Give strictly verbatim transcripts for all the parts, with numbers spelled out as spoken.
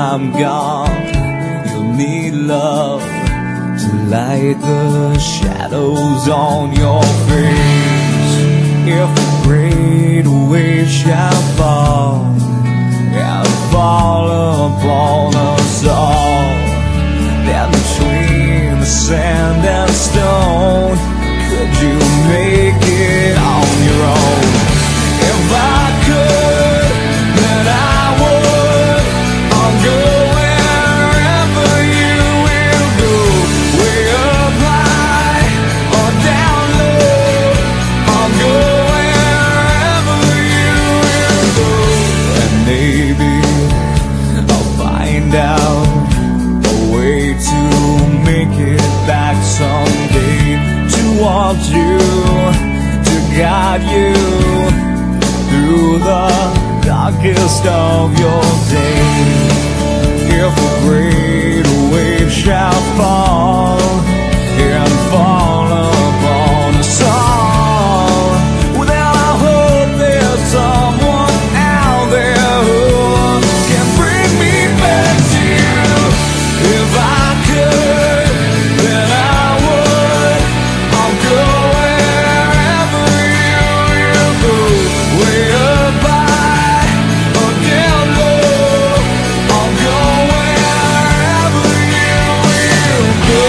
I'm gone, you'll need love to light the shadows on your face. If a great wave shall fall and fall upon us all, then between the sand and stone, could you make it on your own? If I could, then I would. I'll go wherever you will go, way up high or down low. I'll go wherever you will go, and maybe I'll find out a way to make it back someday, to want you, to guide you through the darkest of your days. If a great wave shall fall and fall upon us all, well, I hope there's someone out there who can bring me back to you. If I could, then I would. I'll go wherever you will go, way up high or down low. I'll go wherever you will go.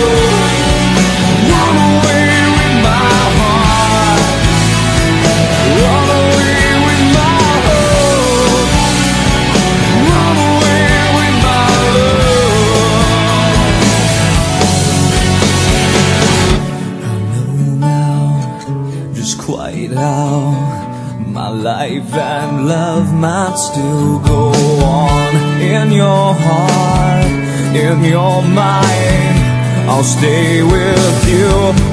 Run away with my heart, run away with my hope, run away with my love. I know now just quite how my life and love might still go on. In your heart, in your mind, I'll stay with you.